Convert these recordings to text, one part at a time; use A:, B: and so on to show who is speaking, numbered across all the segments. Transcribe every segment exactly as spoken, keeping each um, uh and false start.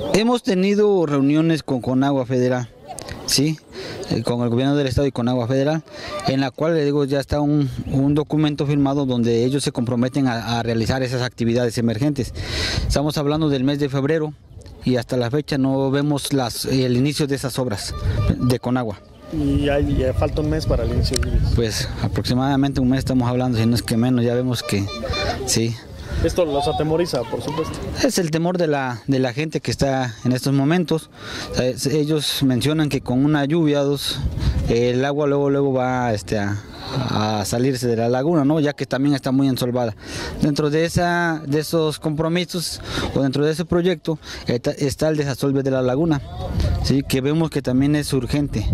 A: Hemos tenido reuniones con Conagua Federal, sí, con el gobierno del estado y con Agua Federal, en la cual le digo ya está un, un documento firmado donde ellos se comprometen a, a realizar esas actividades emergentes. Estamos hablando del mes de febrero y hasta la fecha no vemos las, el inicio de esas obras de Conagua.
B: Y hay, ya falta un mes para el inicio de ellos.
A: Pues aproximadamente un mes estamos hablando, si no es que menos, ya vemos que sí.
B: Esto los atemoriza, por supuesto.
A: Es el temor de la, de la gente que está en estos momentos. O sea, ellos mencionan que con una lluvia, dos, el agua luego luego va este, a, a salirse de la laguna, ¿no? Ya que también está muy ensolvada. Dentro de, esa, de esos compromisos o dentro de ese proyecto está, está el desasolve de la laguna, ¿sí? Que vemos que también es urgente.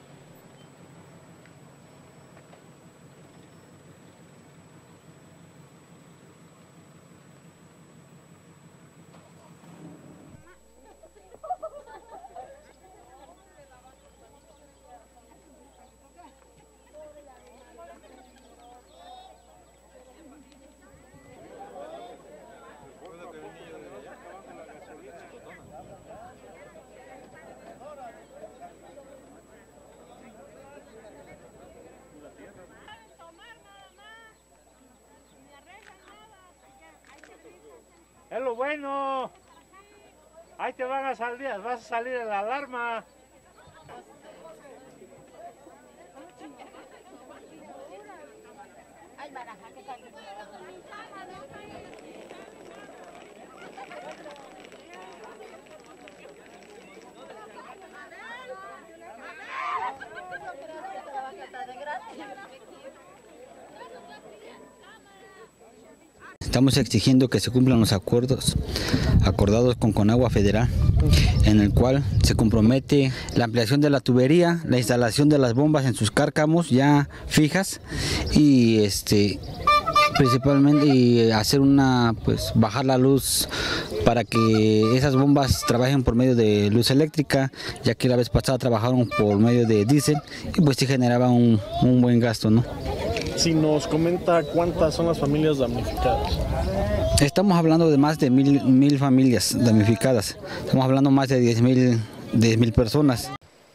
C: Es lo bueno. Ahí te van a salir, vas a salir en la alarma.
A: Estamos exigiendo que se cumplan los acuerdos acordados con Conagua Federal, en el cual se compromete la ampliación de la tubería, la instalación de las bombas en sus cárcamos ya fijas y este principalmente y hacer una pues bajar la luz para que esas bombas trabajen por medio de luz eléctrica, ya que la vez pasada trabajaron por medio de diésel y pues sí generaba un, un buen gasto, ¿no?
B: Si nos comenta cuántas son las familias damnificadas.
A: Estamos hablando de más de mil, mil familias damnificadas. Estamos hablando más de diez mil, diez mil personas.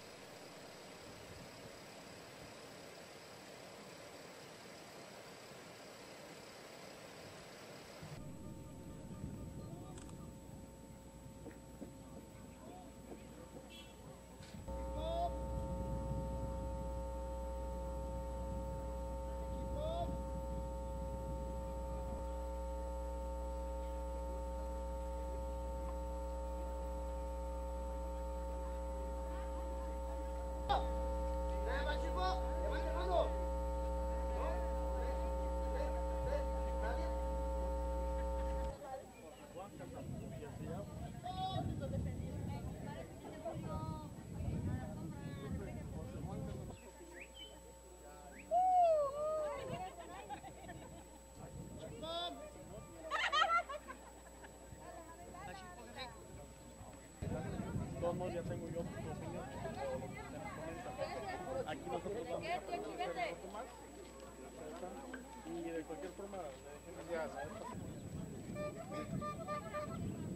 B: Ya tengo yo los niños, aquí nosotros vamos a hacer un poco más y de cualquier forma le dejemos ya saber.